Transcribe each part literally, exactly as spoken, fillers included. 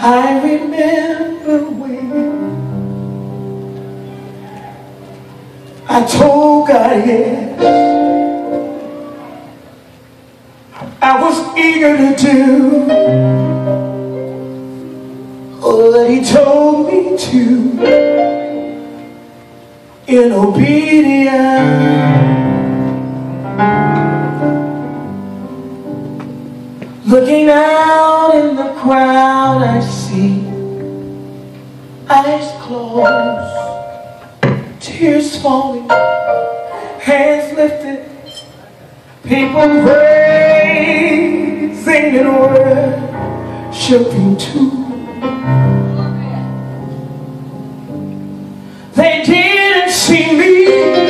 I remember when I told God yes, I was eager to do what He told me to, in obedience. Looking out in the crowd, I see eyes closed, tears falling, hands lifted, people praising and worshiping too. They didn't see me,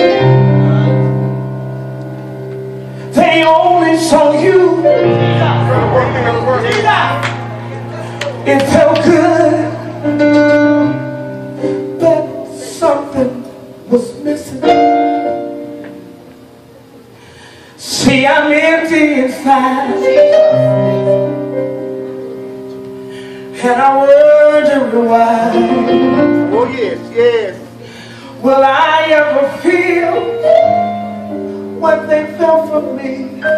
they only saw you. It felt good, but something was missing. See, I'm empty inside, and I wonder why. Oh yes, yes. Will I ever feel what they felt from me?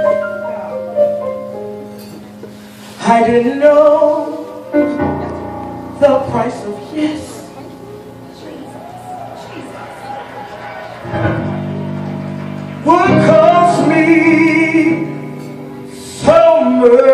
I didn't know the price of yes. Would cost me so much.